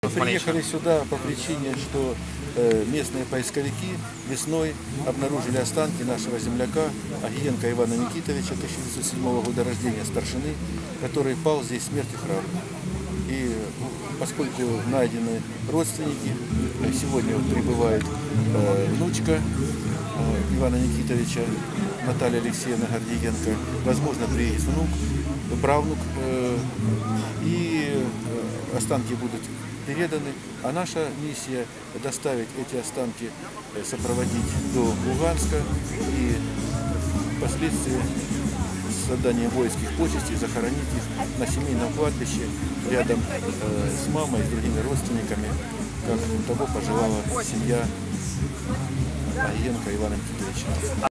Приехали сюда по причине, что местные поисковики весной обнаружили останки нашего земляка Агиенко Ивана Никитовича, 1907 года рождения, старшины, который пал здесь смертью храбрым. И поскольку найдены родственники, сегодня вот прибывает внучка Ивана Никитовича, Наталья Алексеевна Гордиенко, возможно, приедет внук, правнук, и останки будут переданы, а наша миссия доставить эти останки, сопроводить до Луганска и впоследствии с отданием воинских почестей захоронить их на семейном кладбище рядом с мамой и с другими родственниками, как того пожелала семья Агиенко Ивана Никитовича.